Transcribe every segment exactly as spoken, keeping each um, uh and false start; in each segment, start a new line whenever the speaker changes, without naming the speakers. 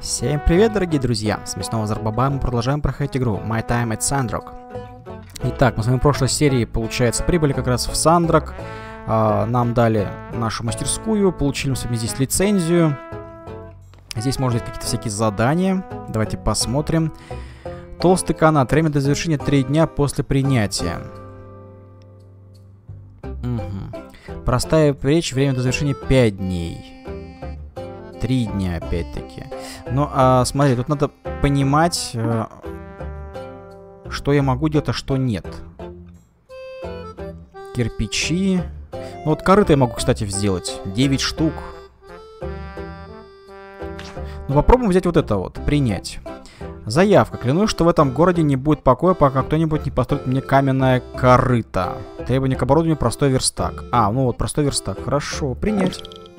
Всем привет, дорогие друзья! С вами снова Зарбаба, мы продолжаем проходить игру My Time at Sandrock. Итак, мы с вами в прошлой серии, получается, прибыли как раз в Sandrock. а, Нам дали нашу мастерскую, получили мы с вами здесь лицензию. Здесь можно делать какие-то всякие задания. Давайте посмотрим. Толстый канат. Время до завершения три дня после принятия. Угу. Простая речь. Время до завершения пять дней. Три дня, опять-таки. Ну, а, смотри, тут надо понимать, э, что я могу делать, а что нет. Кирпичи. Ну, вот корыто я могу, кстати, сделать. девять штук. Ну, попробуем взять вот это вот. Принять. Заявка. Клянусь, что в этом городе не будет покоя, пока кто-нибудь не построит мне каменное корыто. Требование к оборудованию: простой верстак. А, ну вот, простой верстак. Хорошо, принять.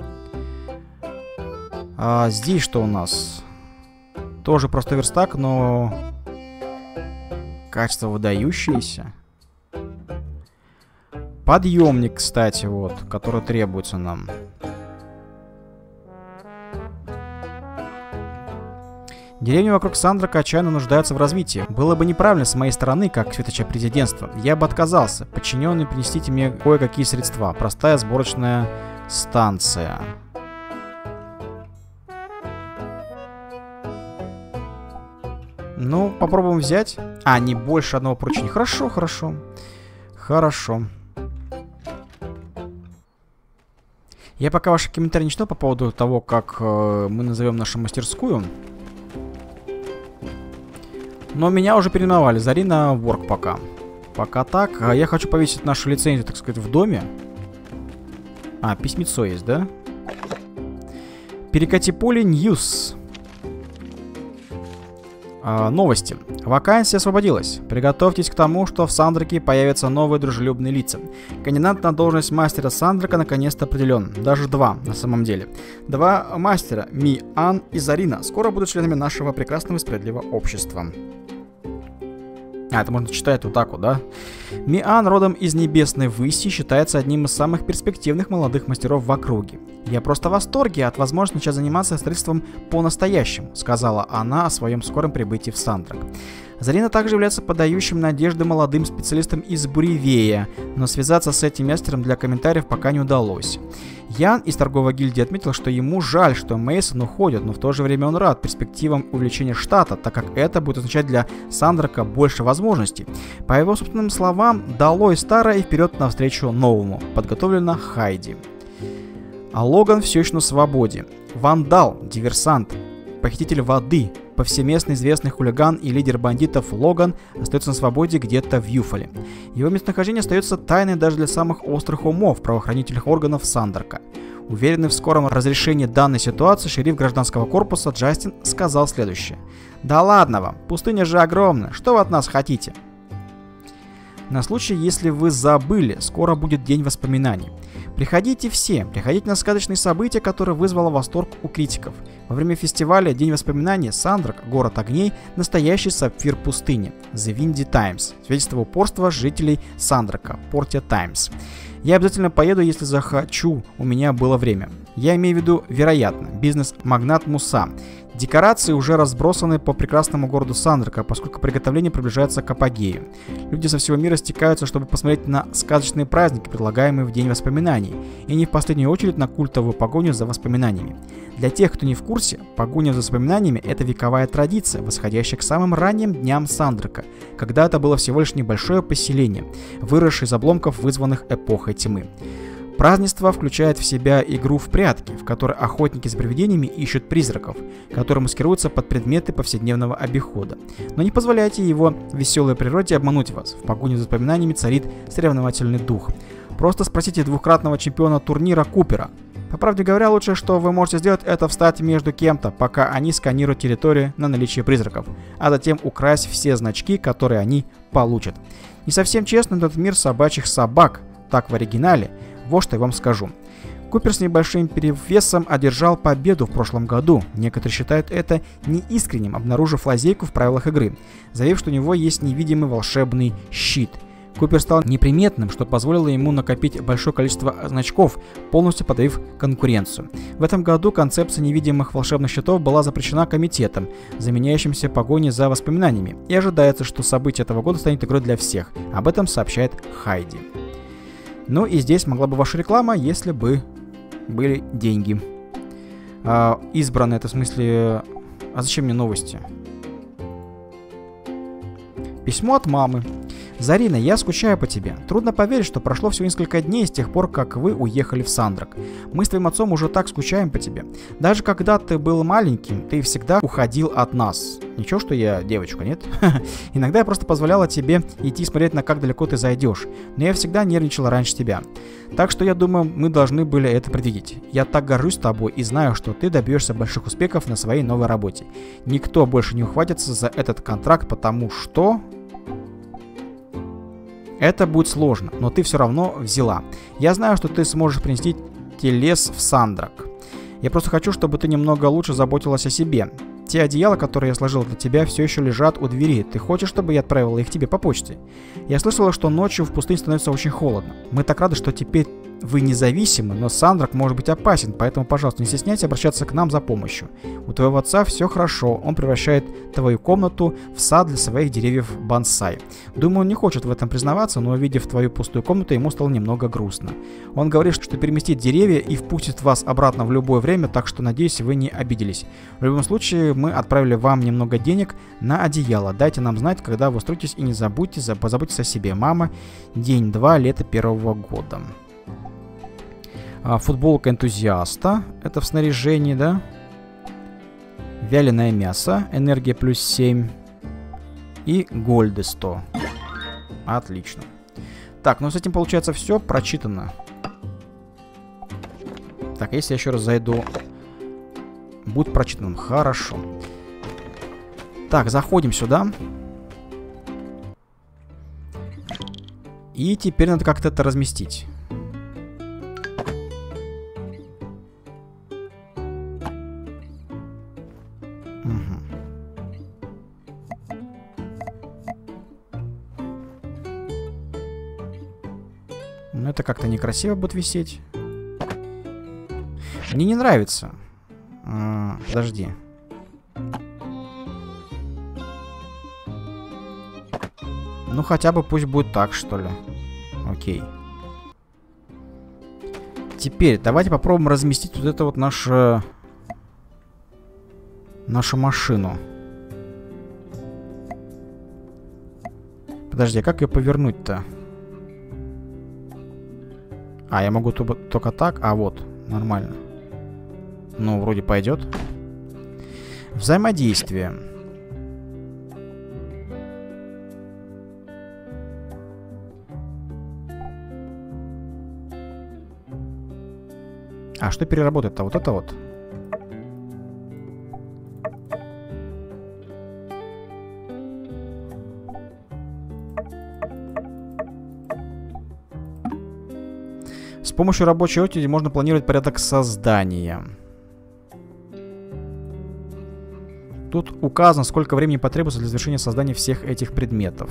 А здесь что у нас? Тоже простой верстак, но качество выдающееся. Подъемник, кстати, вот, который требуется нам. Деревни вокруг Сандрока отчаянно нуждаются в развитии. Было бы неправильно с моей стороны, как светоча президентства. Я бы отказался. Подчиненные, принесите мне кое-какие средства. Простая сборочная станция. Ну, попробуем взять. А, не больше одного поручения. Хорошо, хорошо. Хорошо. Я пока ваши комментарии не читал по поводу того, как э, мы назовем нашу мастерскую. Но меня уже переименовали. Зарина Ворк пока. Пока так. А я хочу повесить нашу лицензию, так сказать, в доме. А, письмецо есть, да? Перекати поле Ньюс. А, новости. Вакансия освободилась. Приготовьтесь к тому, что в Сандроке появятся новые дружелюбные лица. Кандидат на должность мастера Сандрока наконец-то определен. Даже два, на самом деле. Два мастера, Ми Ан и Зарина, скоро будут членами нашего прекрасного и справедливого общества. А, это можно читать вот так вот, да? Ми Ан, родом из Небесной Выси, считается одним из самых перспективных молодых мастеров в округе. «Я просто в восторге от возможности начать заниматься строительством по-настоящему», — сказала она о своем скором прибытии в Сандрок. Зарина также является подающим надежды молодым специалистом из Буревея, но связаться с этим мастером для комментариев пока не удалось. Ян из торговой гильдии отметил, что ему жаль, что Мейсон уходит, но в то же время он рад перспективам увеличения штата, так как это будет означать для Сандрока больше возможностей. По его собственным словам, долой старое и вперед навстречу новому. Подготовлена Хайди. А Логан все еще на свободе. Вандал, диверсант, похититель воды, повсеместно известный хулиган и лидер бандитов Логан остается на свободе где-то в Юфале. Его местонахождение остается тайной даже для самых острых умов правоохранительных органов Сандрока. Уверенный в скором разрешении данной ситуации, шериф гражданского корпуса Джастин сказал следующее. «Да ладно вам, пустыня же огромная, что вы от нас хотите?» На случай, если вы забыли, скоро будет день воспоминаний. Приходите все, приходите на сказочные события, которые вызвало восторг у критиков. Во время фестиваля День воспоминаний Сандрок, город огней, настоящий сапфир пустыни. The Windy Times. Свидетельство упорства жителей Сандрока. Portia Times. Я обязательно поеду, если захочу, у меня было время. Я имею в виду, вероятно, бизнес-магнат Муса. Декорации уже разбросаны по прекрасному городу Сандрока, поскольку приготовление приближается к апогею. Люди со всего мира стекаются, чтобы посмотреть на сказочные праздники, предлагаемые в День воспоминаний, и не в последнюю очередь на культовую погоню за воспоминаниями. Для тех, кто не в курсе, погоня за воспоминаниями – это вековая традиция, восходящая к самым ранним дням Сандрока, когда это было всего лишь небольшое поселение, выросшее из обломков, вызванных эпохой тьмы. Празднество включает в себя игру в прятки, в которой охотники за привидениями ищут призраков, которые маскируются под предметы повседневного обихода. Но не позволяйте его веселой природе обмануть вас. В погоне за воспоминаниями царит соревновательный дух. Просто спросите двукратного чемпиона турнира Купера. По правде говоря, лучше, что вы можете сделать, это встать между кем-то, пока они сканируют территорию на наличие призраков, а затем украсть все значки, которые они получат. Не совсем честно этот мир собачьих собак, так в оригинале. Вот что я вам скажу. Купер с небольшим перевесом одержал победу в прошлом году. Некоторые считают это неискренним, обнаружив лазейку в правилах игры, заявив, что у него есть невидимый волшебный щит. Купер стал неприметным, что позволило ему накопить большое количество значков, полностью подавив конкуренцию. В этом году концепция невидимых волшебных щитов была запрещена комитетом, заменяющимся погоней за воспоминаниями, и ожидается, что событие этого года станет игрой для всех. Об этом сообщает Хайди. Ну и здесь могла бы ваша реклама, если бы были деньги. А, избраны, это в смысле... А зачем мне новости? Письмо от мамы. Зарина, я скучаю по тебе. Трудно поверить, что прошло всего несколько дней с тех пор, как вы уехали в Сандрак. Мы с твоим отцом уже так скучаем по тебе. Даже когда ты был маленьким, ты всегда уходил от нас. Ничего, что я девочка, нет? Иногда я просто позволяла тебе идти смотреть, на как далеко ты зайдешь. Но я всегда нервничала раньше тебя. Так что я думаю, мы должны были это предвидеть. Я так горжусь тобой и знаю, что ты добьешься больших успехов на своей новой работе. Никто больше не ухватится за этот контракт, потому что... Это будет сложно, но ты все равно взяла. Я знаю, что ты сможешь принести телес в Сандрак. Я просто хочу, чтобы ты немного лучше заботилась о себе. Те одеяла, которые я сложил для тебя, все еще лежат у двери. Ты хочешь, чтобы я отправила их тебе по почте? Я слышала, что ночью в пустыне становится очень холодно. Мы так рады, что теперь вы независимы, но Сандрак может быть опасен, поэтому, пожалуйста, не стесняйтесь обращаться к нам за помощью. У твоего отца все хорошо, он превращает твою комнату в сад для своих деревьев бонсай. Думаю, он не хочет в этом признаваться, но увидев твою пустую комнату, ему стало немного грустно. Он говорит, что переместит деревья и впустит вас обратно в любое время, так что, надеюсь, вы не обиделись. В любом случае, мы отправили вам немного денег на одеяло. Дайте нам знать, когда вы устроитесь, и не забудьте, позаботьтесь о себе. Мама, день два, лето первого года. Футболка энтузиаста. Это в снаряжении, да? Вяленое мясо. Энергия плюс семь. И гольды сто. Отлично. Так, ну с этим получается все прочитано. Так, если я еще раз зайду... Будет прочитанным. Хорошо. Так, заходим сюда. И теперь надо как-то это разместить. Но это как-то некрасиво будет висеть. Мне не нравится. А, подожди. Ну хотя бы пусть будет так, что ли. Окей. Теперь давайте попробуем разместить вот это вот наше... Нашу машину. Подожди, а как ее повернуть-то? А, я могу только так? А, вот, нормально. Ну, вроде пойдет. Взаимодействие. А что переработать-то? Вот это вот. С помощью рабочей очереди можно планировать порядок создания. Тут указано, сколько времени потребуется для завершения создания всех этих предметов.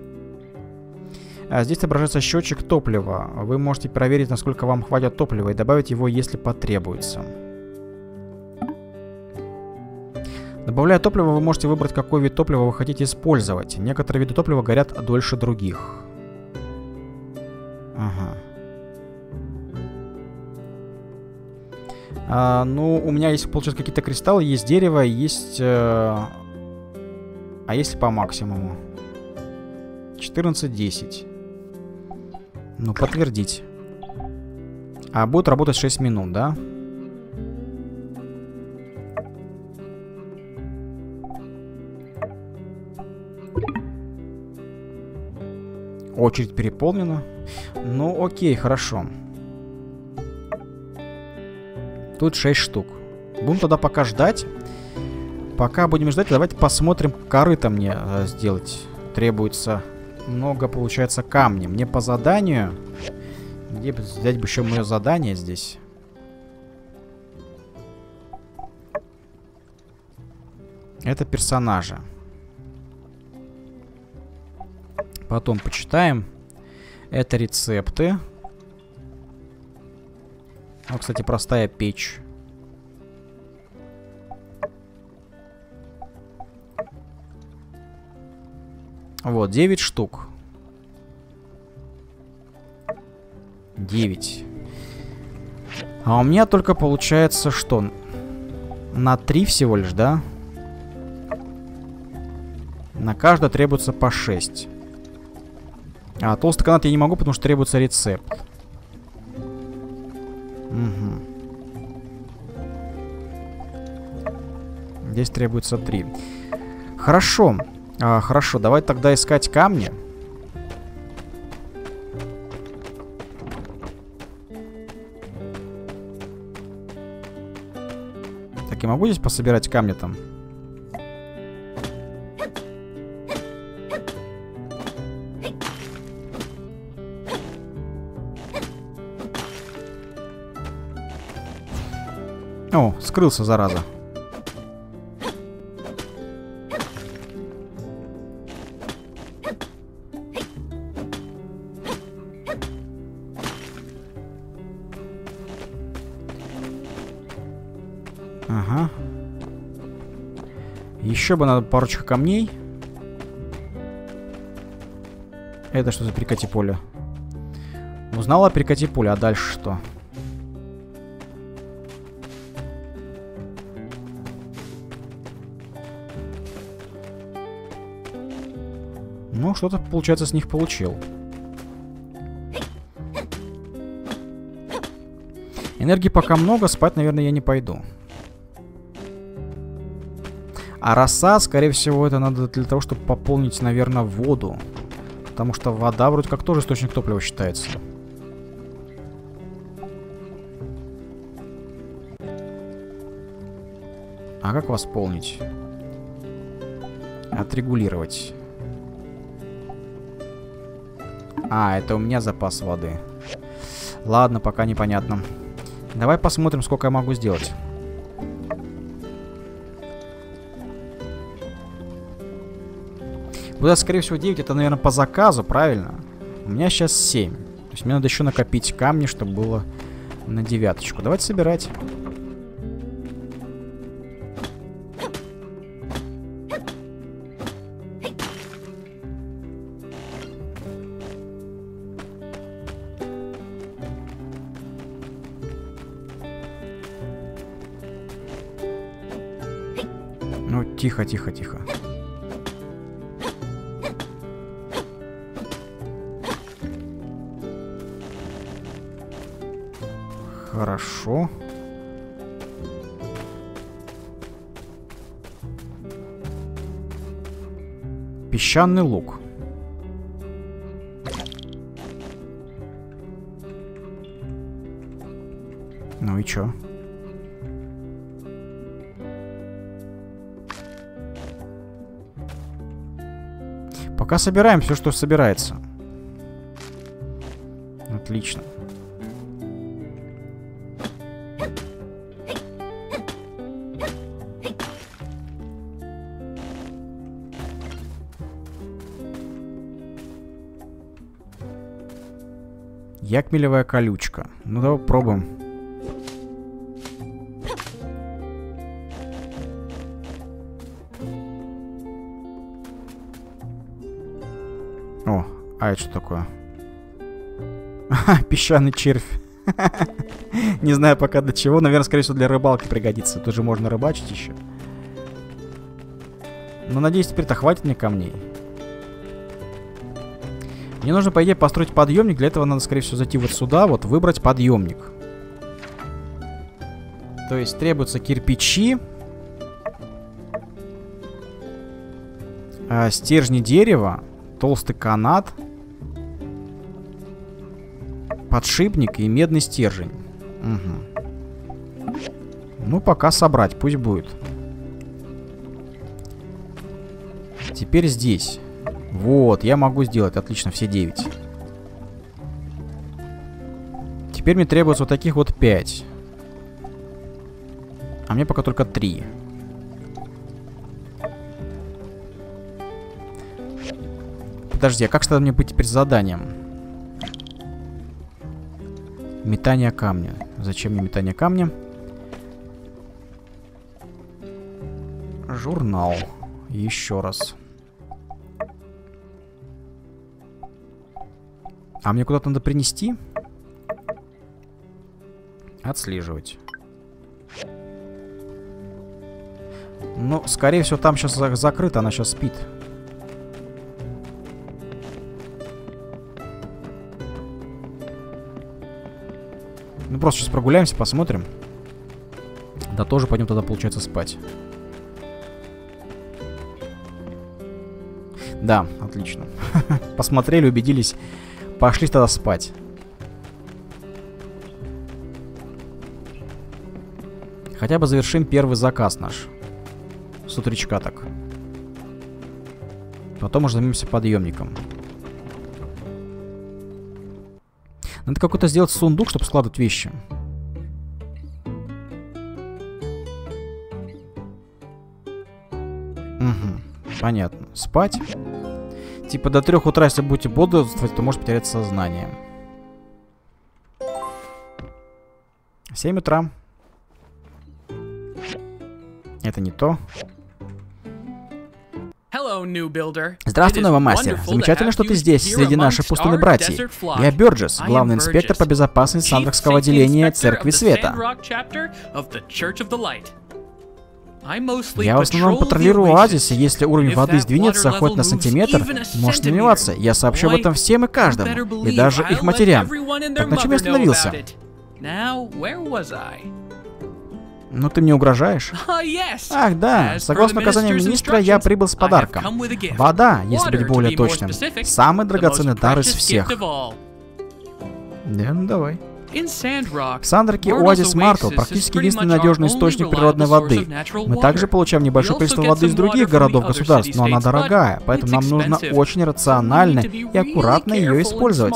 А здесь отображается счетчик топлива. Вы можете проверить, насколько вам хватит топлива, и добавить его, если потребуется. Добавляя топливо, вы можете выбрать, какой вид топлива вы хотите использовать. Некоторые виды топлива горят дольше других. Ага. А, ну, у меня есть, получается, какие-то кристаллы, есть дерево, есть... Э... А если по максимуму? четырнадцать десять. Ну, подтвердить. А будет работать шесть минут, да? Очередь переполнена. Ну, окей, хорошо. Тут шесть штук. Будем тогда пока ждать. Пока будем ждать, давайте посмотрим, корыто мне э, сделать. Требуется много, получается, камня. Мне по заданию... Где бы взять бы еще мое задание здесь? Это персонажа. Потом почитаем. Это рецепты. Ну, кстати, простая печь. Вот, девять штук. девять. А у меня только получается что? На три всего лишь, да? На каждое требуется по шесть. А толстый канат я не могу, потому что требуется рецепт. Угу. Здесь требуется три. Хорошо. А, хорошо, давай тогда искать камни. Так, я могу здесь пособирать камни там? О, скрылся, зараза. Ага. Еще бы надо парочку камней. Это что за перекати поле? Узнала о перекати поле, а дальше что? Ну, что-то, получается, с них получил. Энергии пока много, спать, наверное, я не пойду. А роса, скорее всего, это надо для того, чтобы пополнить, наверное, воду. Потому что вода вроде как тоже источник топлива считается. А как восполнить? Отрегулировать. А, это у меня запас воды. Ладно, пока непонятно. Давай посмотрим, сколько я могу сделать. Будет, скорее всего, девять. Это, наверное, по заказу, правильно? У меня сейчас семь. То есть мне надо еще накопить камни, чтобы было на девяточку. Давайте собирать. Ну, тихо, тихо, тихо. Хорошо. Песчаный лук. Ну и чё? Пока собираем все, что собирается. Отлично. Якмелевая колючка. Ну давай пробуем. О, а это что такое? Песчаный червь. Не знаю пока для чего. Наверное, скорее всего, для рыбалки пригодится. Тут же можно рыбачить еще. Но надеюсь, теперь-то хватит мне камней. Мне нужно, по идее, построить подъемник. Для этого надо, скорее всего, зайти вот сюда, вот, выбрать подъемник. То есть требуются кирпичи, э, стержни дерева, толстый канат, подшипник и медный стержень. Угу. Ну, пока собрать, пусть будет. Теперь здесь. Вот, я могу сделать. Отлично, все девять. Теперь мне требуется вот таких вот пять. А мне пока только три. Подожди, а как же тогда мне быть теперь с заданием? Метание камня. Зачем мне метание камня? Журнал. Еще раз. А мне куда-то надо принести? Отслеживать. Ну, скорее всего, там сейчас закрыто, она сейчас спит. Ну, просто сейчас прогуляемся, посмотрим. Да, тоже пойдем тогда, получается, спать. Да, отлично. Посмотрели, убедились. Пошли тогда спать. Хотя бы завершим первый заказ наш. С утречка так. Потом уже займемся подъемником. Надо какой-то сделать сундук, чтобы складывать вещи. Угу. Понятно. Спать. Типа до трех утра, если будете бодрствовать, то может потерять сознание. семь утра. Это не то. Здравствуй, новый мастер. Замечательно, что ты здесь, среди наших пустынных братьев. Я Бёрджес, главный инспектор по безопасности Сандракского отделения Церкви Света. Я в основном патрулирую оазисы. Если уровень воды сдвинется хоть на сантиметр, может наливаться. Я сообщу об этом всем и каждому, и даже их матерям. Так на чем я остановился? Ну ты мне угрожаешь? Ах, да. Согласно указаниям министра, я прибыл с подарком. Вода, если быть более точным. Самый драгоценный дар из всех. Да, ну давай. В Сандраке оазис Маркл практически единственный надежный источник природной воды. Мы также получаем небольшое количество воды из других городов-государств, но она дорогая, поэтому нам нужно очень рационально и аккуратно ее использовать.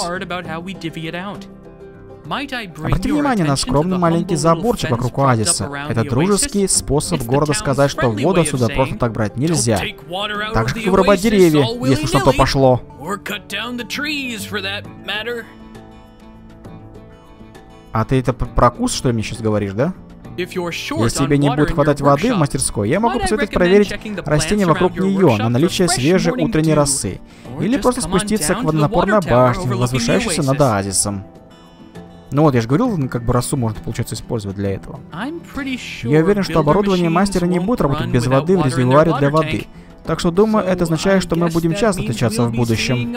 Обрати внимание на скромный маленький заборчик вокруг оазиса. Это дружеский способ города сказать, что воду отсюда просто так брать нельзя. Так же, как и вырубать деревья, если уж на то пошло. А ты это про куст, что ли, мне сейчас говоришь, да? Если тебе не будет хватать воды в мастерской, я могу посоветовать проверить растения вокруг нее на наличие свежей утренней росы. Или просто спуститься к водонапорной башне, возвышающейся над оазисом. Ну вот, я же говорил, как бы росу можно, получается, использовать для этого. Я уверен, что оборудование мастера не будет работать без воды в резервуаре для воды. Так что, думаю, это означает, что мы будем часто встречаться в будущем.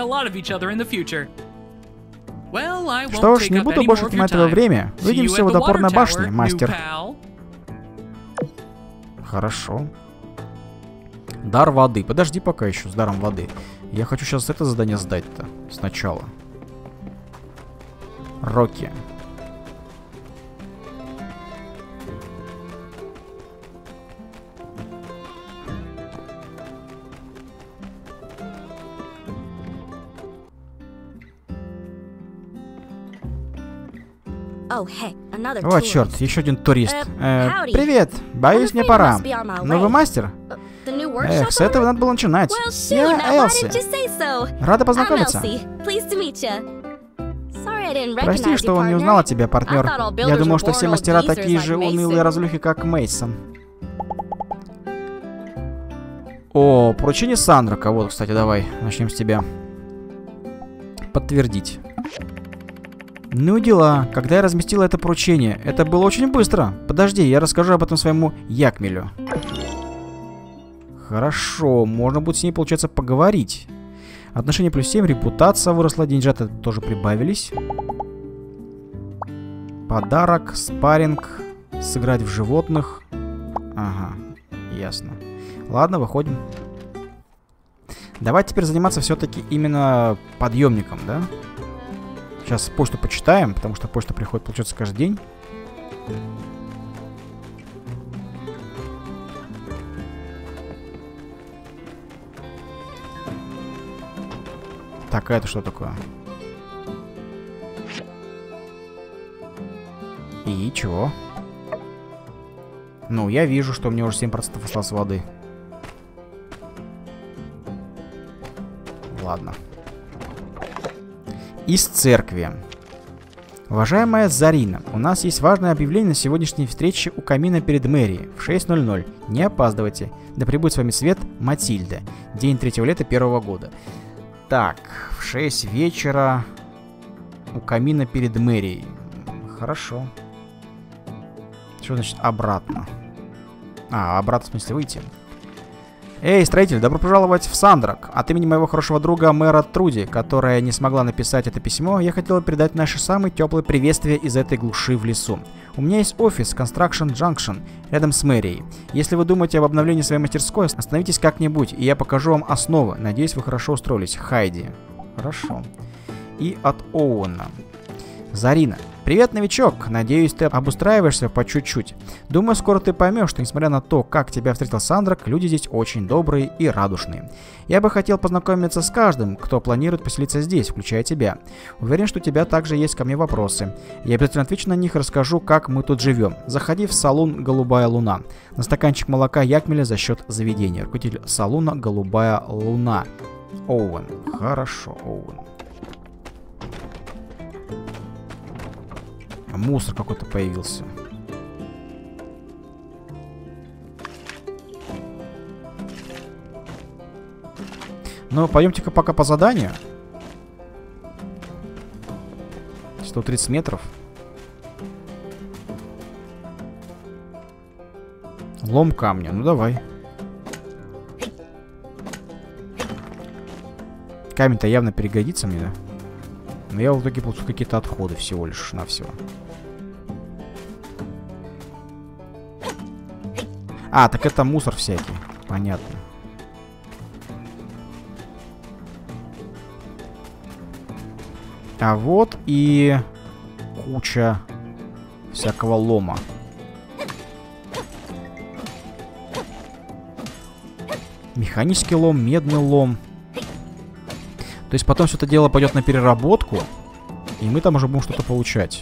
Что ж, не буду больше отнимать твое время. Увидимся в водопорной башне, мастер. Хорошо. Дар воды. Подожди пока еще с даром воды. Я хочу сейчас это задание сдать-то сначала. Рокки. О, черт, еще один турист. Э, привет, боюсь, мне пора. Новый мастер? Эх, с этого надо было начинать. Я Элси. Рада познакомиться. Прости, что он не узнал о тебе, партнер. Я думал, что все мастера такие же унылые разлюхи, как Мейсон. О, поручение Сандрака. Вот, кстати, давай, начнем с тебя. Подтвердить. Ну дела, когда я разместила это поручение, это было очень быстро. Подожди, я расскажу об этом своему Якмелю. Хорошо, можно будет с ней, получается, поговорить. Отношение плюс семь, репутация выросла, деньжата тоже прибавились. Подарок, спарринг, сыграть в животных. Ага, ясно. Ладно, выходим. Давайте теперь заниматься все-таки именно подъемником, да? Сейчас почту почитаем, потому что почта приходит, получается, каждый день. Так, а это что такое? И чего? Ну, я вижу, что у меня уже семь процентов осталось воды. Ладно. Из церкви. Уважаемая Зарина, у нас есть важное объявление на сегодняшней встрече у камина перед мэрией в шесть ноль ноль. Не опаздывайте. Да пребудет с вами свет, Матильда. День третьего лета первого года. Так, в шесть вечера у камина перед мэрией. Хорошо. Что значит обратно? А, обратно в смысле выйти. Эй, строитель, добро пожаловать в Сандрак. От имени моего хорошего друга мэра Труди, которая не смогла написать это письмо, я хотела передать наши самые теплые приветствия из этой глуши в лесу. У меня есть офис Construction Junction рядом с мэрией. Если вы думаете об обновлении своей мастерской, остановитесь как-нибудь, и я покажу вам основы. Надеюсь, вы хорошо устроились. Хайди. Хорошо. И от Оуэна. Зарина. Привет, новичок. Надеюсь, ты обустраиваешься по чуть-чуть. Думаю, скоро ты поймешь, что несмотря на то, как тебя встретил Сандрак, люди здесь очень добрые и радушные. Я бы хотел познакомиться с каждым, кто планирует поселиться здесь, включая тебя. Уверен, что у тебя также есть ко мне вопросы. Я обязательно отвечу на них и расскажу, как мы тут живем. Заходи в салон «Голубая луна». На стаканчик молока Якмеля за счет заведения. Руководитель салона «Голубая луна». Оуэн. Хорошо, Оуэн. Мусор какой-то появился. Ну, пойдемте-ка пока по заданию. сто тридцать метров. Лом камня. Ну, давай. Камень-то явно пригодится мне, да? Но я в итоге получу какие-то отходы всего лишь навсего. А, так это мусор всякий. Понятно. А вот и куча всякого лома. Механический лом, медный лом. То есть потом все это дело пойдет на переработку, и мы там уже будем что-то получать.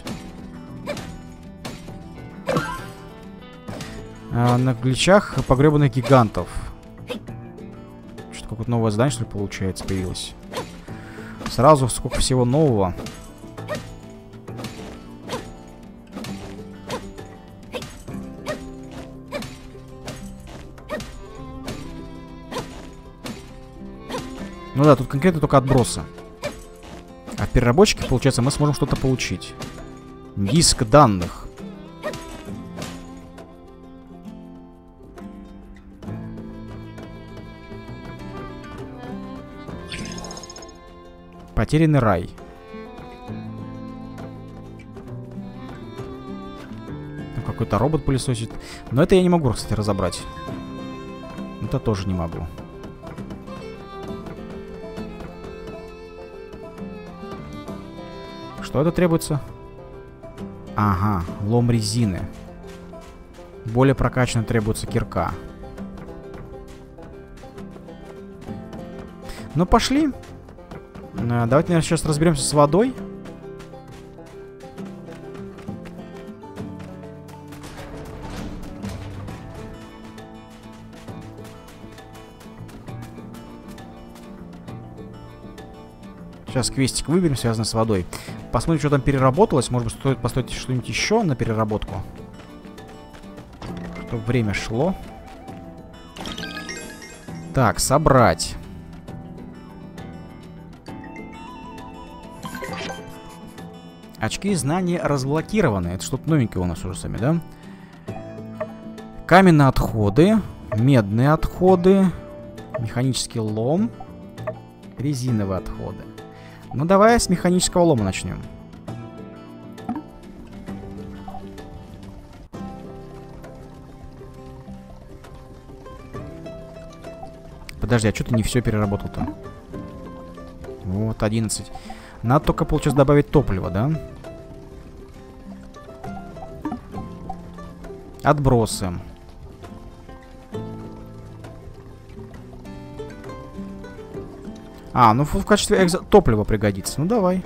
А, на ключах погребанных гигантов. Что-то какое-то новое задание, что ли, получается, появилось. Сразу сколько всего нового. Ну да, тут конкретно только отбросы. А в переработчике, получается, мы сможем что-то получить. Диск данных. Потерянный рай. Какой-то робот пылесосит. Но это я не могу, кстати, разобрать. Это тоже не могу. Что это требуется? Ага, лом резины. Более прокачанно требуется кирка. Ну, пошли. Давайте, наверное, сейчас разберемся с водой. Сейчас квестик выберем, связанный с водой. Посмотрим, что там переработалось. Может быть, стоит поставить что-нибудь еще на переработку. Чтобы время шло. Так, собрать. Очки знаний разблокированы. Это что-то новенькое у нас уже сами, да? Каменные отходы. Медные отходы. Механический лом. Резиновые отходы. Ну, давай с механического лома начнем. Подожди, а что ты не все переработал-то? Вот, одиннадцать. Надо только, получается, добавить топливо, да? Отбросы. А, ну в качестве экзо топлива пригодится. Ну давай.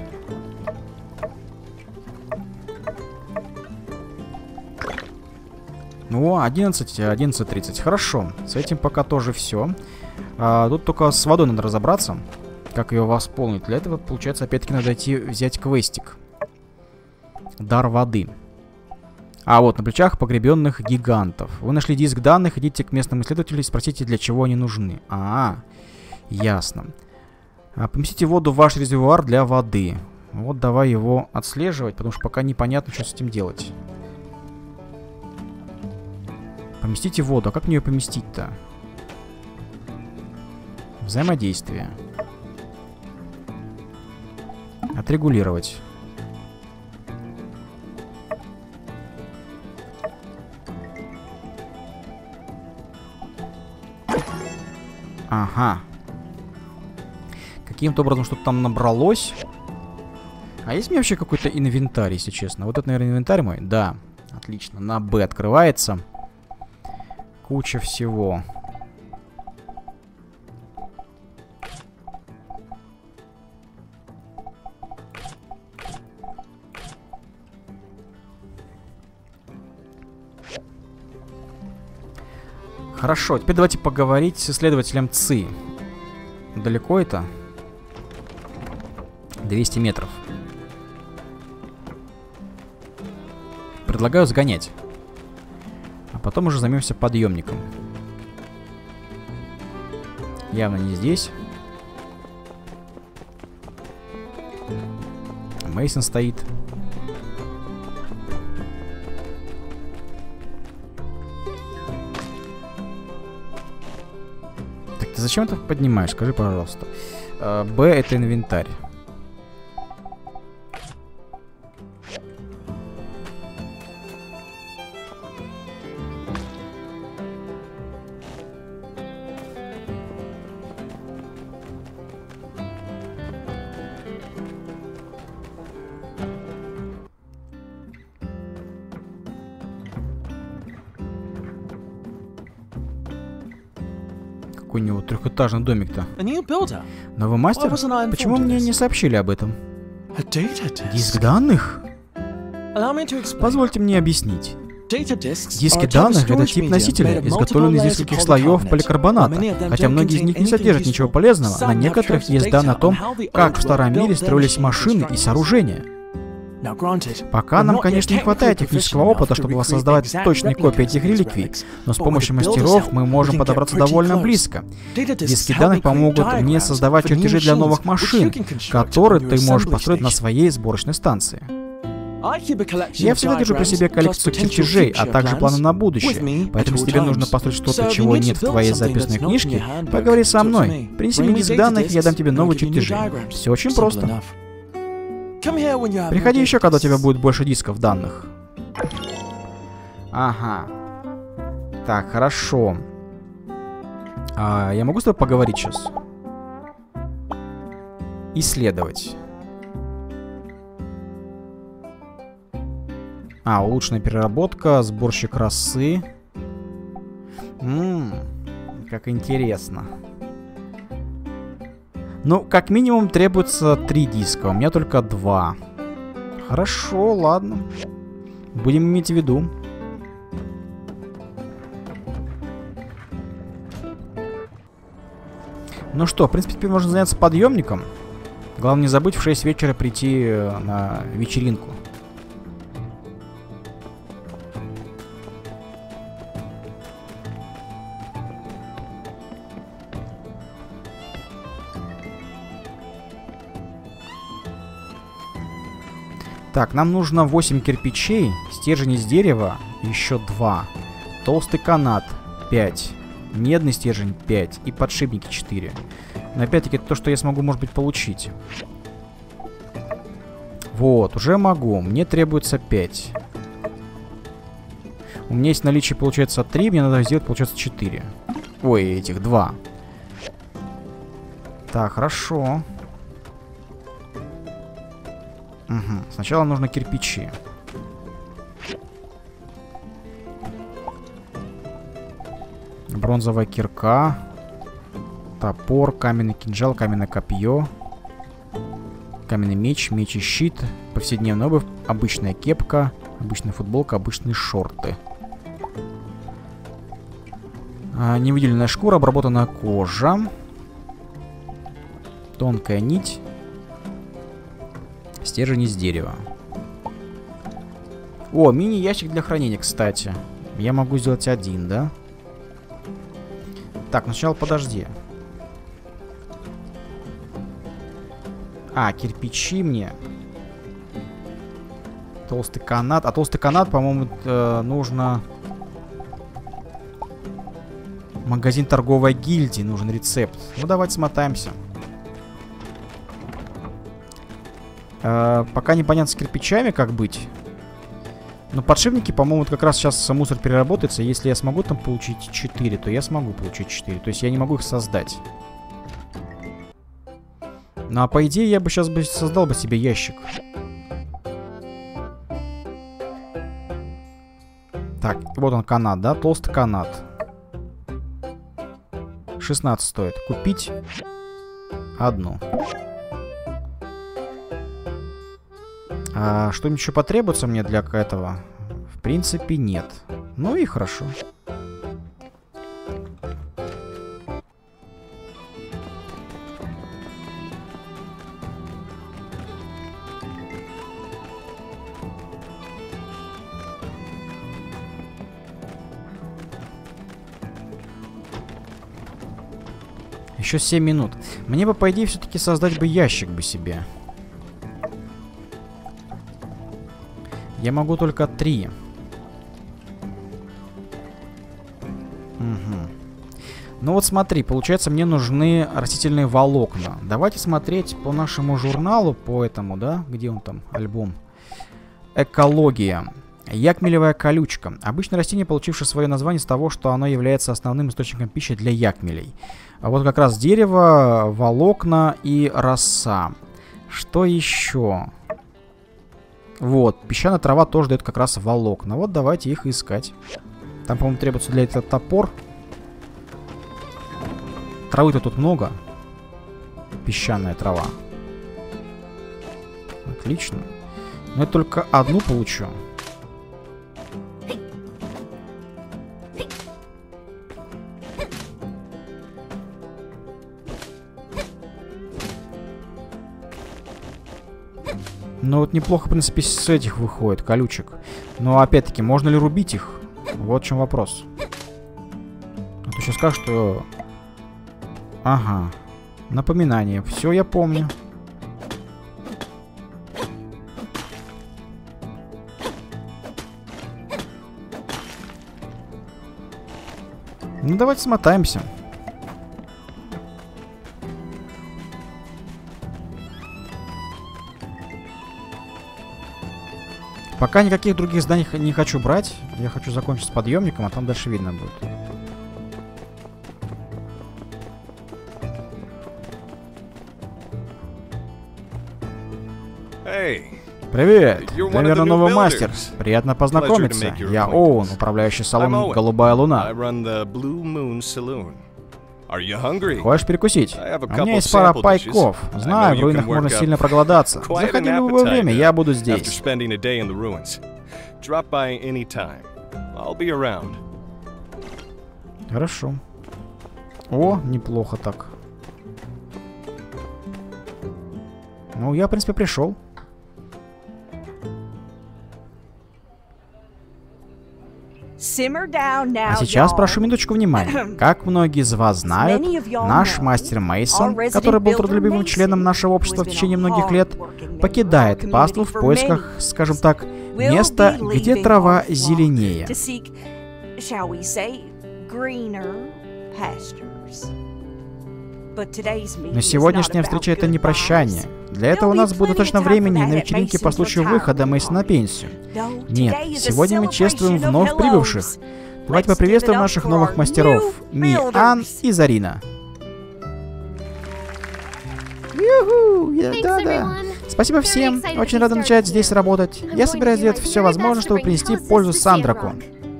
Ну, одиннадцать, одиннадцать тридцать. Хорошо. С этим пока тоже все. А, тут только с водой надо разобраться. Как ее восполнить. Для этого, получается, опять-таки надо идти взять квестик. Дар воды. А вот на плечах погребенных гигантов. Вы нашли диск данных, идите к местным исследователям и спросите, для чего они нужны. А, ясно. А, поместите воду в ваш резервуар для воды. Вот давай его отслеживать, потому что пока непонятно, что с этим делать. Поместите воду. А как мне ее поместить-то? Взаимодействие. Отрегулировать. Ага. Каким-то образом что-то там набралось. А есть у меня вообще какой-то инвентарь, если честно? Вот это, наверное, инвентарь мой? Да. Отлично. На Б открывается. Куча всего. Хорошо, теперь давайте поговорить с исследователем ЦИ. Далеко это? двести метров. Предлагаю сгонять. А потом уже займемся подъемником. Явно не здесь. Мейсон стоит. Так, ты зачем это поднимаешь? Скажи, пожалуйста. Б это инвентарь. Какой у него трехэтажный домик-то. Новый мастер? Почему мне не сообщили об этом? Диск данных? Позвольте мне объяснить. Диски данных — это тип носителя, изготовленный из нескольких слоев поликарбоната. Хотя многие из них не содержат ничего полезного, на некоторых есть данные о том, как в старом мире строились машины и сооружения. Пока нам, конечно, не хватает технического опыта, чтобы воссоздавать точные копии этих реликвий, но с помощью мастеров мы можем подобраться довольно близко. Диски данных помогут мне создавать чертежи для новых машин, которые ты можешь построить на своей сборочной станции. Я всегда держу при себе коллекцию чертежей, а также планы на будущее. Поэтому, если тебе нужно построить что-то, чего нет в твоей записной книжке, поговори со мной. Принеси мне диск данных, и я дам тебе новые чертежи. Все очень просто. Приходи еще, когда у тебя будет больше дисков данных. Ага. Так, хорошо. А, я могу с тобой поговорить сейчас? Исследовать. А, улучшенная переработка, сборщик росы. Ммм, как интересно. Ну, как минимум требуется три диска, у меня только два. Хорошо, ладно. Будем иметь в виду. Ну что, в принципе, теперь можно заняться подъемником. Главное не забыть в шесть вечера прийти на вечеринку. Так, нам нужно восемь кирпичей, стержень из дерева, еще два. Толстый канат пять, медный стержень пять и подшипники четыре. Но опять-таки это то, что я смогу, может быть, получить. Вот, уже могу. Мне требуется пять. У меня есть наличие, получается, три, мне надо сделать, получается, четыре. Ой, этих два. Так, хорошо. Угу. Сначала нужно кирпичи. Бронзовая кирка. Топор, каменный кинжал, каменное копье. Каменный меч, меч и щит. Повседневная обувь, обычная кепка, обычная футболка, обычные шорты. А, невыделенная шкура, обработанная кожа. Тонкая нить. Стержень из дерева. О, мини-ящик для хранения, кстати. Я могу сделать один, да? Так, сначала подожди. А, кирпичи мне. Толстый канат. А толстый канат, по-моему, э, нужно... Магазин торговой гильдии. Нужен рецепт. Ну, давайте смотаемся. Э, пока непонятно с кирпичами, как быть. Но подшипники, по-моему, как раз сейчас мусор переработается. Если я смогу там получить четыре, то я смогу получить четыре. То есть я не могу их создать. Ну, а по идее, я бы сейчас бы создал бы себе ящик. Так, вот он канат, да? Толстый канат. шестнадцать стоит. Купить одну. А что-нибудь еще потребуется мне для этого? В принципе, нет. Ну и хорошо. Еще семь минут. Мне бы, по идее, все-таки создать бы ящик бы себе. Я могу только три. Угу. Ну вот смотри, получается, мне нужны растительные волокна. Давайте смотреть по нашему журналу, по этому, да? Где он там, альбом? Экология. Якмелевая колючка. Обычное растение, получившее свое название с того, что оно является основным источником пищи для якмелей. А вот как раз дерево, волокна и роса. Что еще? Вот, песчаная трава тоже дает как раз волокна. Вот давайте их искать. Там, по-моему, требуется для этого топор. Травы-то тут много. Песчаная трава. Отлично. Но я только одну получу. Ну вот неплохо, в принципе, с этих выходит, колючек. Но опять-таки, можно ли рубить их? Вот в чем вопрос. А то сейчас скажешь, что... Ага. Напоминание. Все, я помню. Ну давайте смотаемся. Пока никаких других зданий не хочу брать. Я хочу закончить с подъемником, а там дальше видно будет. Привет! Ты, наверное, новый мастер. Приятно познакомиться. Я Оуэн, управляющий салоном «Голубая луна». Хочешь перекусить? У меня есть пара пайков. Знаю, в руинах можно сильно проголодаться. Заходи в любое время, я буду здесь. Хорошо. О, неплохо так. Ну, я, в принципе, пришел. А сейчас прошу минуточку внимания. Как многие из вас знают, наш мастер Мейсон, который был трудолюбивым членом нашего общества в течение многих лет, покидает паству в поисках, скажем так, места, где трава зеленее. Но сегодняшняя встреча — это не прощание. Для этого у нас будет точно времени на вечеринке по случаю выхода Мейсона на пенсию. Нет, сегодня мы чествуем вновь прибывших. Давайте поприветствуем наших новых мастеров. Ми, Ан и Зарина. Юху! Да-да. Спасибо всем. Очень рада начать здесь работать. Я собираюсь сделать все возможное, чтобы принести пользу Сандраку.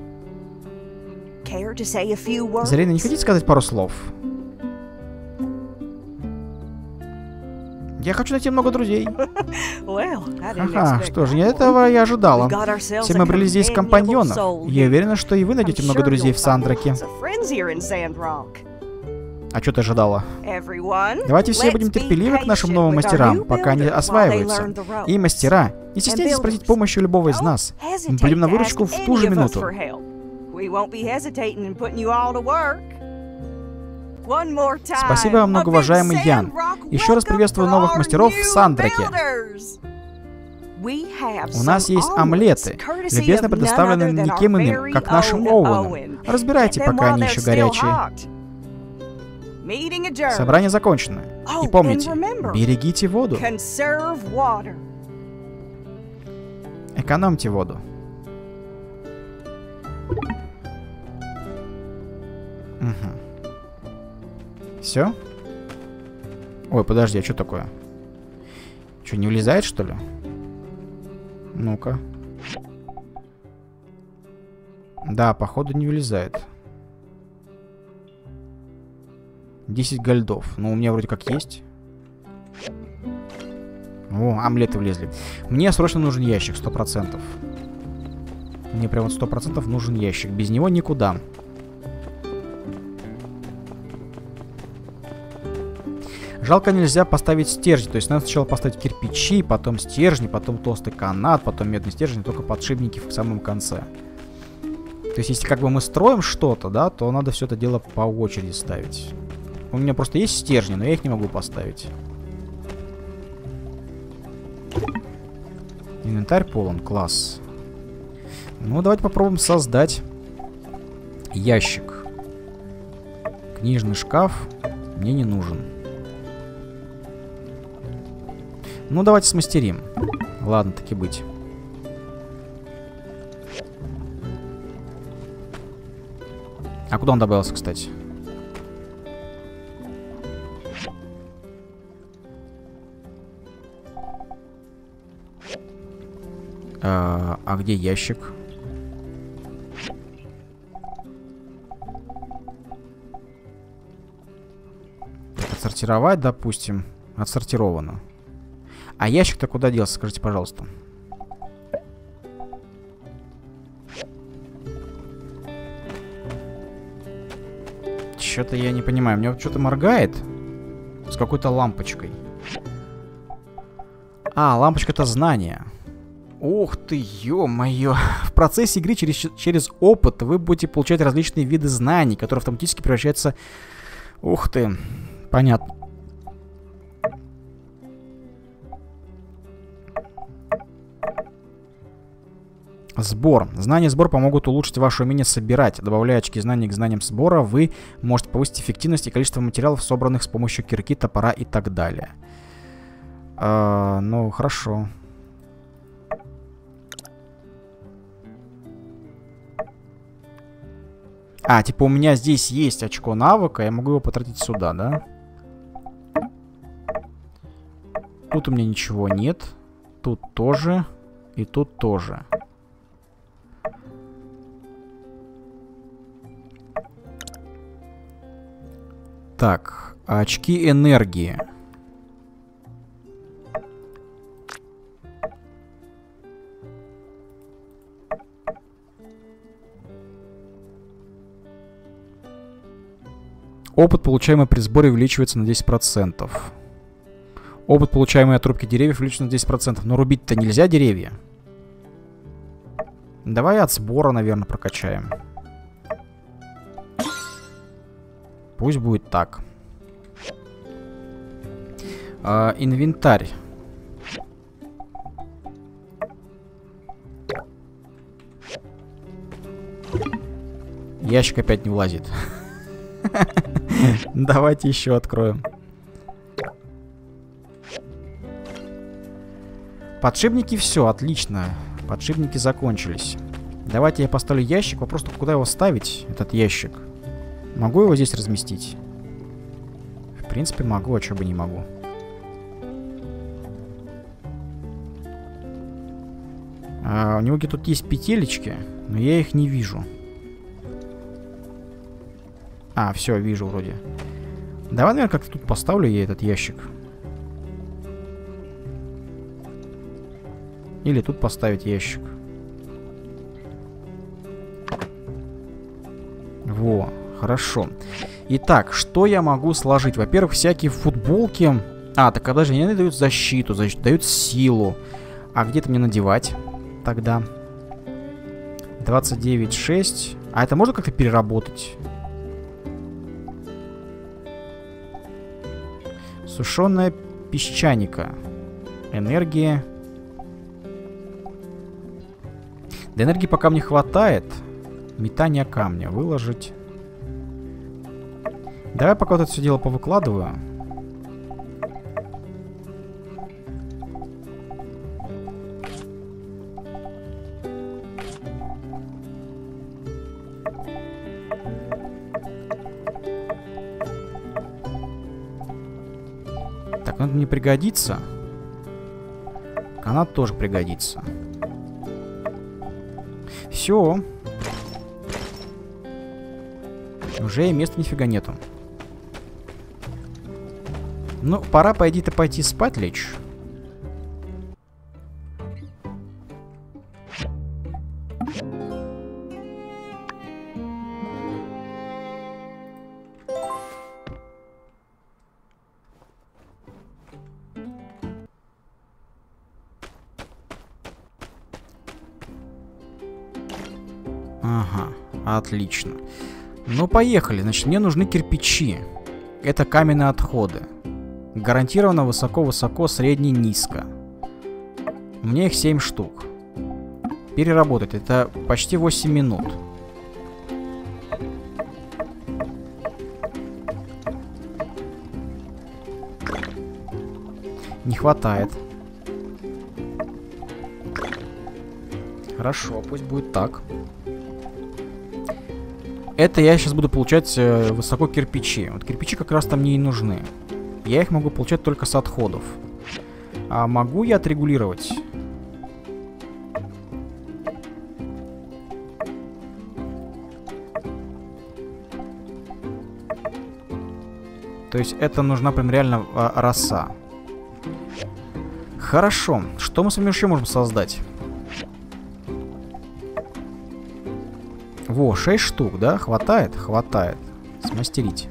Зарина, не хотите сказать пару слов? Я хочу найти много друзей. Ага, что же, этого я ожидала. Все мы брали здесь компаньонов. Я уверена, что и вы найдете много друзей в Сандраке. А что ты ожидала? Давайте все будем терпеливы к нашим новым мастерам, пока они осваиваются. И, мастера, не стесняйтесь просить помощи у любого из нас. Мы придем на выручку в ту же минуту. Спасибо вам, многоуважаемый Ян. Еще раз приветствую новых мастеров в Сандраке. У нас есть омлеты, любезно предоставленные никем иным, как нашим Оуэном. Разбирайте, пока они еще горячие. Собрание закончено. И помните, берегите воду. Экономьте воду. Угу. Все? Ой, подожди, а что такое? Что, не влезает, что ли? Ну-ка. Да, походу не влезает. десять гольдов. Ну, у меня вроде как есть. О, омлеты влезли. Мне срочно нужен ящик, сто процентов. Мне прям вот сто процентов нужен ящик. Без него никуда. Жалко, нельзя поставить стержни. То есть надо сначала поставить кирпичи, потом стержни, потом толстый канат, потом медный стержень, только подшипники в самом конце. То есть если как бы мы строим что-то, да, то надо все это дело по очереди ставить. У меня просто есть стержни, но я их не могу поставить. Инвентарь полон, класс. Ну, давайте попробуем создать ящик. Книжный шкаф мне не нужен. Ну, давайте смастерим. Ладно, таки быть. А куда он добавился, кстати? А, а где ящик? Так, отсортировать, допустим. Отсортировано. А ящик-то куда делся, скажите, пожалуйста. Что-то я не понимаю. Мне вот что-то моргает с какой-то лампочкой. А, лампочка-то знания. Ух ты, ё-моё. В процессе игры через, через опыт вы будете получать различные виды знаний, которые автоматически превращаются... Ух ты. Понятно. Сбор. Знания и сбор помогут улучшить ваше умение собирать. Добавляя очки знаний к знаниям сбора, вы можете повысить эффективность и количество материалов, собранных с помощью кирки, топора и так далее. А, ну, хорошо. А, типа у меня здесь есть очко навыка, я могу его потратить сюда, да? Тут у меня ничего нет. Тут тоже. И тут тоже. Так, очки энергии. Опыт, получаемый при сборе, увеличивается на десять процентов. Опыт, получаемый от рубки деревьев, увеличивается на десять процентов. Но рубить-то нельзя деревья. Давай от сбора, наверное, прокачаем. Пусть будет так. А, инвентарь. Ящик опять не влазит. Давайте еще откроем. Подшипники, все, отлично. Подшипники закончились. Давайте я поставлю ящик. Вопрос только, куда его ставить, этот ящик. Могу его здесь разместить? В принципе, могу, а что бы не могу. А, у него где-то тут есть петелечки, но я их не вижу. А, все, вижу вроде. Давай, наверное, как-то тут поставлю я этот ящик. Или тут поставить ящик. Во, хорошо. Итак, что я могу сложить? Во-первых, всякие футболки. А, так подожди, они дают защиту, защиту, дают силу. А где-то мне надевать тогда? двадцать девять шесть. А это можно как-то переработать? Сушеная песчаника. Энергия. Да энергии пока мне хватает. Метание камня. Выложить. Давай пока вот это все дело повыкладываю. Так, ну это мне пригодится. Канат тоже пригодится. Все. Уже и места нифига нету. Ну, пора, по идее-то, пойти спать лечь. Ага, отлично. Ну, поехали. Значит, мне нужны кирпичи. Это каменные отходы. Гарантированно высоко-высоко, средне-низко. У меня их семь штук. Переработать. Это почти восемь минут. Не хватает. Хорошо, пусть будет так. Это я сейчас буду получать э, высоко кирпичи. Вот кирпичи как раз там мне и нужны. Я их могу получать только с отходов. А могу я отрегулировать? То есть это нужна прям реально а, роса. Хорошо. Что мы с вами еще можем создать? Во, шесть штук, да? Хватает? Хватает. Смастерить.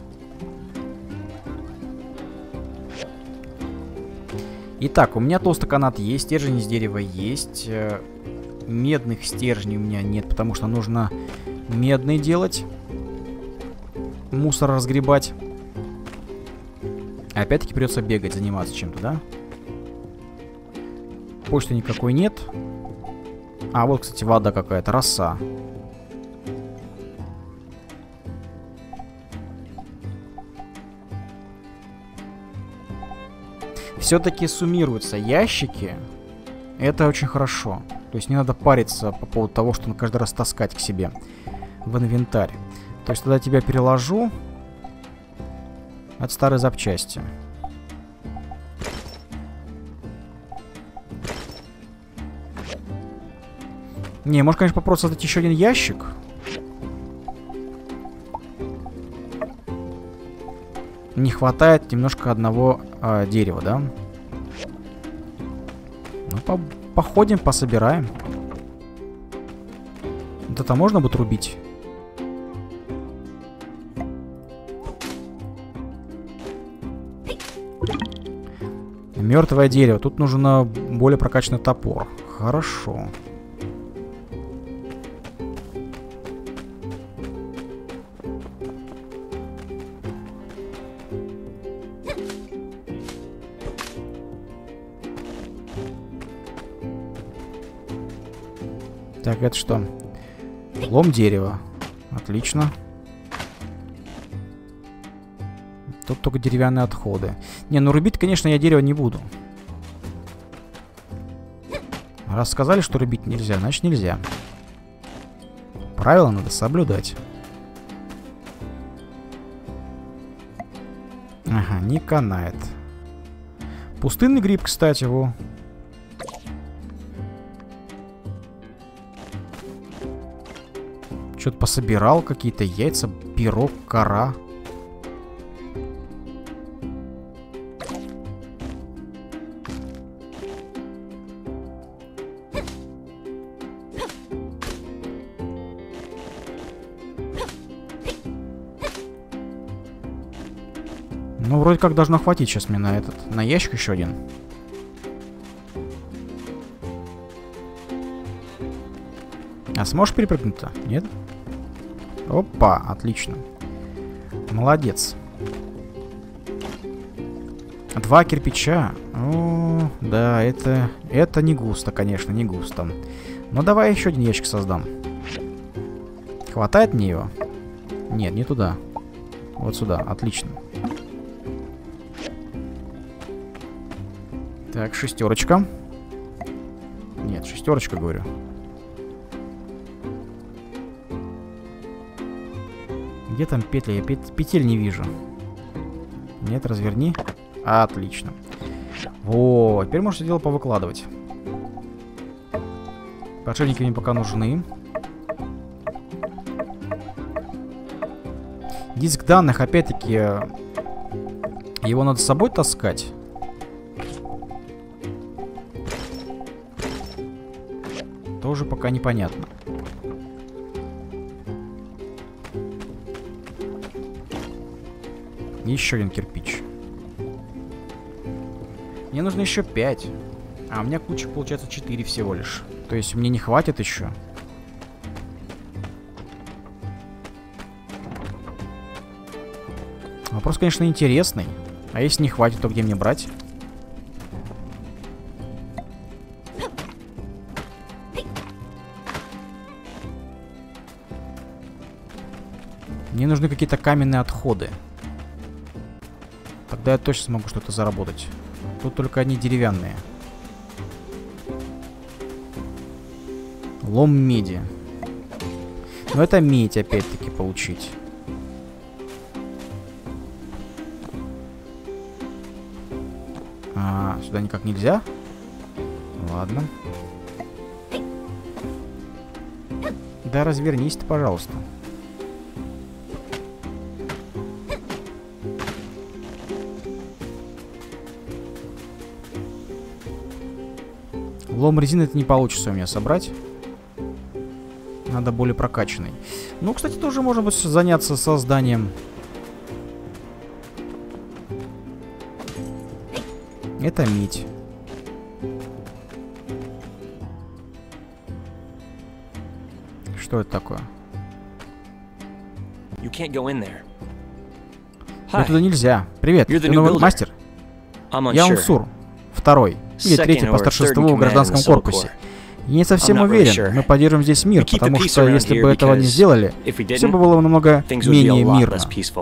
Итак, у меня толстый канат есть, стержень из дерева есть. Медных стержней у меня нет, потому что нужно медный делать. Мусор разгребать. Опять-таки придется бегать, заниматься чем-то, да? Почты никакой нет. А, вот, кстати, вода какая-то, роса. Все-таки суммируются ящики. Это очень хорошо. То есть не надо париться по поводу того, что каждый раз таскать к себе в инвентарь. То есть тогда тебя переложу от старой запчасти. Не, может, конечно, попробовать создать еще один ящик. Не хватает немножко одного э, дерева, да? Ну, по походим, пособираем. Вот это можно будет рубить? Мертвое дерево. Тут нужен более прокачанный топор. Хорошо. Так, это что? Лом дерева. Отлично. Тут только деревянные отходы. Не, ну рубить, конечно, я дерево не буду. Раз сказали, что рубить нельзя, значит нельзя. Правила надо соблюдать. Ага, не канает. Пустынный гриб, кстати, во. Что-то пособирал, какие-то яйца, пирог, кора. Ну, вроде как должно хватить сейчас мне на этот. На ящик еще один. А сможешь перепрыгнуть-то? Нет? Опа, отлично. Молодец. Два кирпича. О, да, это... Это не густо, конечно, не густо. Но давай еще один ящик создам. Хватает мне его? Нет, не туда. Вот сюда, отлично. Так, шестерочка. Нет, шестерочка, говорю. Где там петли? Я пет... петель не вижу. Нет, разверни. Отлично. Во, теперь можно дело повыкладывать. Подшипники мне пока нужны. Диск данных, опять-таки, его надо с собой таскать. Тоже пока непонятно. Еще один кирпич. Мне нужно еще пять. А у меня куча, получается, четыре всего лишь. То есть мне не хватит еще. Вопрос, конечно, интересный. А если не хватит, то где мне брать? Мне нужны какие-то каменные отходы. Тогда я точно смогу что-то заработать. Тут только одни деревянные. Лом меди. Но это медь, опять-таки, получить. А, сюда никак нельзя? Ладно. Да развернись ты, пожалуйста. Лом резины это не получится у меня собрать. Надо более прокачанный. Ну, кстати, тоже можно будет заняться созданием. Это медь. Что это такое? Но туда нельзя. Привет, ты новый мастер? Я Унсур. Второй. Или третий по старшинству в гражданском корпусе. Я не совсем уверен, мы поддержим здесь мир, потому что если бы этого не сделали, все бы было намного менее мирно.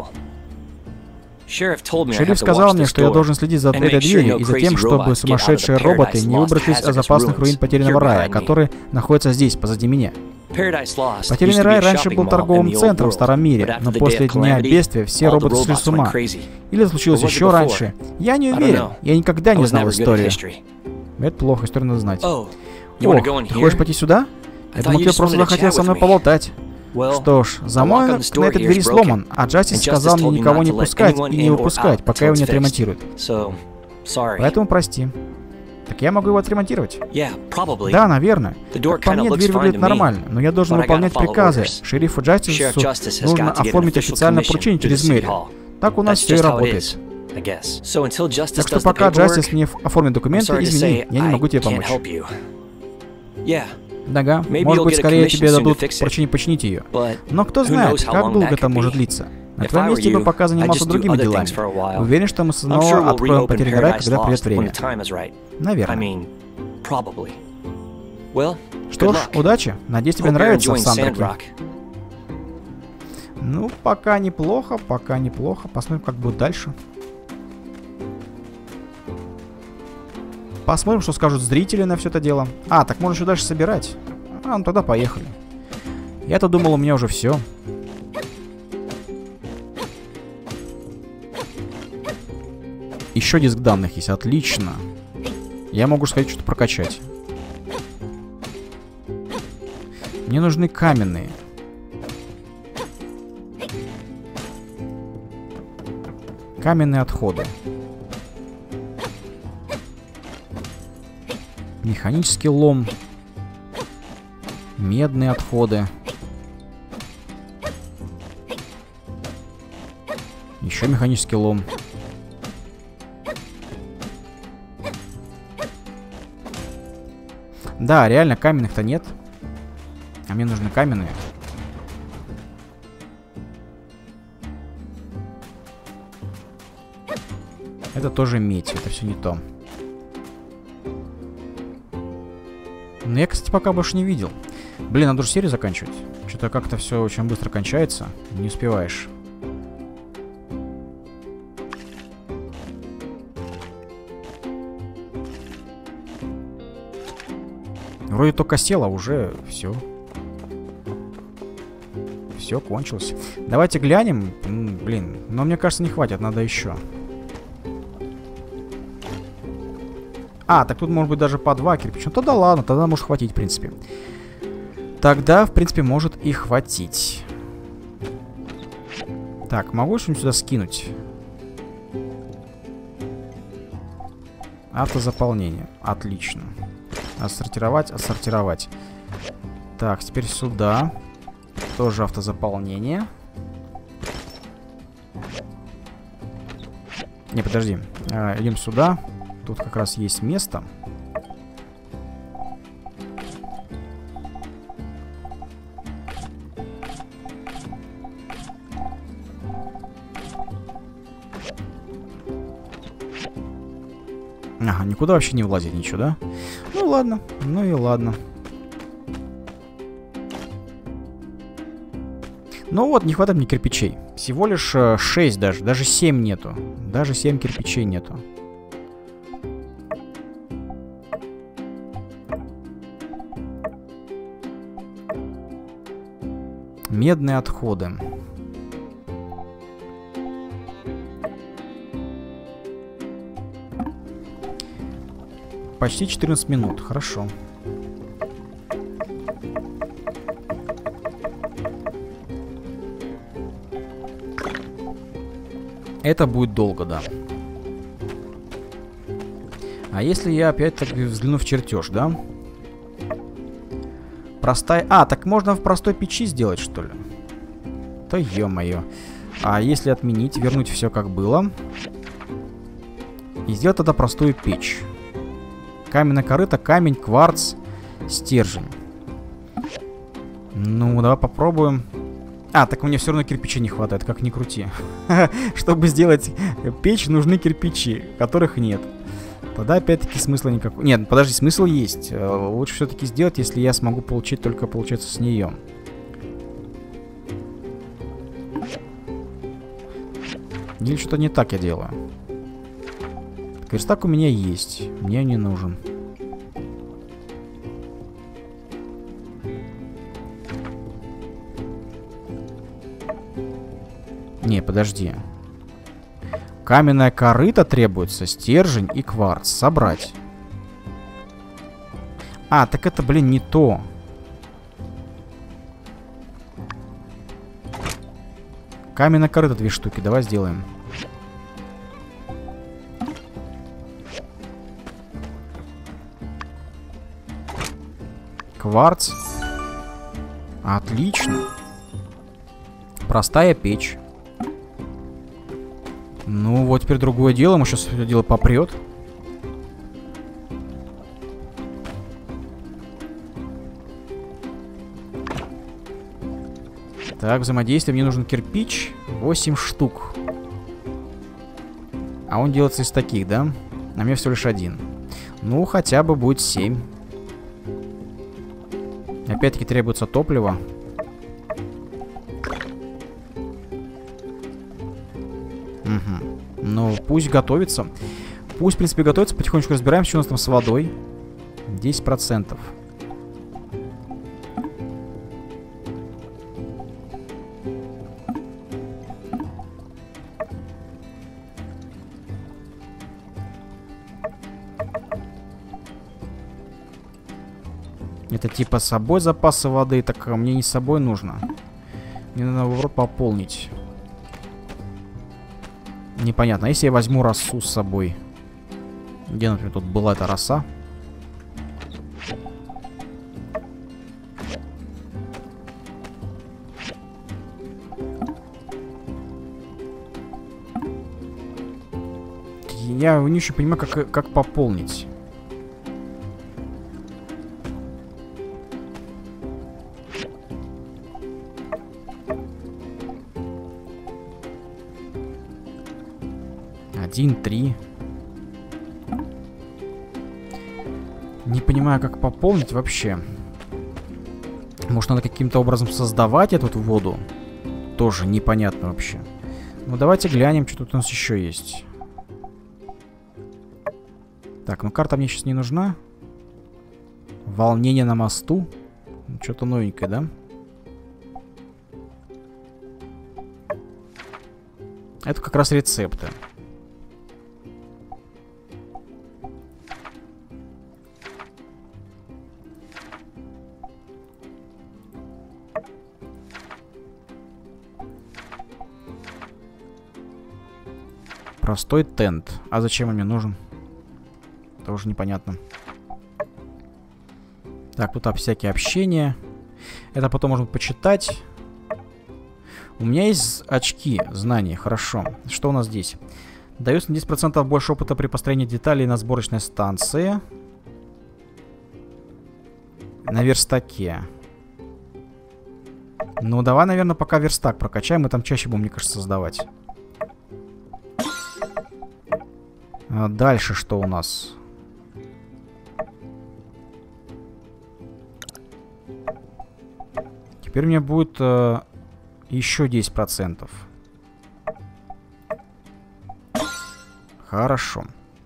Шериф сказал мне, что я должен следить за этой дверью и за тем, чтобы сумасшедшие роботы не выбрались из опасных руин Потерянного рая, которые находятся здесь, позади меня. Потерянный рай раньше был торговым центром в Старом мире, но после Дня Бедствия все роботы сошли с ума. Или это случилось еще раньше. Я не уверен, я никогда не знал историю. Это плохо, историю надо знать. О, ты хочешь пойти сюда? Я думал, ты просто захотел со мной поболтать. Что ж, замок на этой двери сломан, а Джастис сказал мне никого не пускать и не выпускать, пока его не отремонтируют. Поэтому прости. Так я могу его отремонтировать? Да, наверное. По мне, дверь выглядит нормально, но я должен выполнять приказы. Шерифу Джастису нужно оформить официальное поручение через мэрию. Так у нас все и работает. Так что пока Джастис не оформит документы, извини, я не могу тебе помочь. Ага, может быть, скорее тебе дадут поручение починить ее. Но кто знает, как долго это может длиться. На твоем месте я бы пока занимался другими делами. Уверен, что мы снова откроем Потерянный рай, когда придет время. Наверное. Что ж, удачи. Надеюсь, тебе нравится в Сандраке. Ну, пока неплохо, пока неплохо. Посмотрим, как будет дальше. Посмотрим, что скажут зрители на все это дело. А, так можно еще дальше собирать. А, ну тогда поехали. Я-то думал, у меня уже все. Еще диск данных есть, отлично. Я могу сказать, что-то прокачать. Мне нужны каменные. Каменные отходы. Механический лом. Медные отходы. Еще механический лом. Да, реально, каменных-то нет. А мне нужны каменные. Это тоже медь, это все не то. Но я, кстати, пока больше не видел. Блин, надо уже серию заканчивать. Что-то как-то все очень быстро кончается. Не успеваешь. Вроде только сел, а уже все. Все, кончилось. Давайте глянем. Блин, но мне кажется, не хватит, надо еще. А, так тут может быть даже по два кирпича. Ну тогда ладно, тогда может хватить, в принципе. Тогда, в принципе, может и хватить. Так, могу что-нибудь сюда скинуть? Автозаполнение. Отлично. Отсортировать, отсортировать. Так, теперь сюда. Тоже автозаполнение. Не, подожди. А, идем сюда. Тут как раз есть место. Ага, никуда вообще не влазит ничего, да? Ну ладно, ну и ладно. Ну вот, не хватает мне кирпичей. Всего лишь шесть даже, даже семь нету. Даже семь кирпичей нету. Медные отходы. Почти четырнадцать минут, хорошо. Это будет долго, да. А если я опять-таки взгляну в чертеж, да? Простая... А, так можно в простой печи сделать, что ли? Да ё-моё. А если отменить, вернуть все как было. И сделать тогда простую печь. Каменная корыта, камень, кварц, стержень. Ну, давай попробуем. А, так мне все равно кирпичей не хватает, как ни крути. Чтобы сделать печь, нужны кирпичи, которых нет. Тогда опять-таки смысла никакого. Нет, подожди, смысл есть. Лучше все-таки сделать, если я смогу получить только, получается, с нее. Или что-то не так я делаю. Верстак у меня есть. Мне не нужен. Не, подожди. Каменная корыта требуется, стержень и кварц. Собрать. А, так это, блин, не то. Каменная корыта две штуки. Давай сделаем. Кварц. Отлично. Простая печь. Ну, вот теперь другое дело. Мы сейчас это дело попрет. Так, взаимодействие. Мне нужен кирпич. восемь штук. А он делается из таких, да? А мне всего лишь один. Ну, хотя бы будет семь. Опять-таки требуется топливо. Угу. Ну, пусть готовится. Пусть, в принципе, готовится. Потихонечку разбираемся, что у нас там с водой. десять процентов. Это типа с собой запасы воды, так мне не с собой нужно. Мне надо наоборот пополнить. Непонятно. А если я возьму росу с собой? Где, например, тут была эта роса? Я не очень понимаю, как, как пополнить. один, три. Не понимаю, как пополнить вообще. Может, надо каким-то образом создавать эту воду? Тоже непонятно вообще. Ну, давайте глянем, что тут у нас еще есть. Так, ну карта мне сейчас не нужна. Волнение на мосту. Что-то новенькое, да? Это как раз рецепты. Простой тент. А зачем он мне нужен? Тоже непонятно. Так, тут всякие общения. Это потом можно почитать. У меня есть очки знаний. Хорошо. Что у нас здесь? Дается на десять процентов больше опыта при построении деталей на сборочной станции. На верстаке. Ну, давай, наверное, пока верстак прокачаем. Мы там чаще будем, мне кажется, создавать. А дальше что у нас? Теперь у меня будет э, еще десять процентов. Хорошо.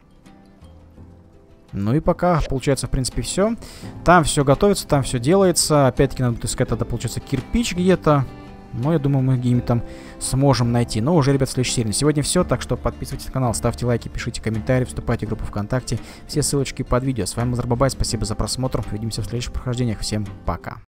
Ну и пока, получается, в принципе, все. Там все готовится, там все делается. Опять-таки, надо будет искать тогда, получается, кирпич где-то. Но я думаю, мы где-нибудь там сможем найти. Но уже, ребят, в следующей серии. На сегодня все. Так что подписывайтесь на канал, ставьте лайки, пишите комментарии, вступайте в группу ВКонтакте. Все ссылочки под видео. С вами был Бабай. Спасибо за просмотр. Увидимся в следующих прохождениях. Всем пока.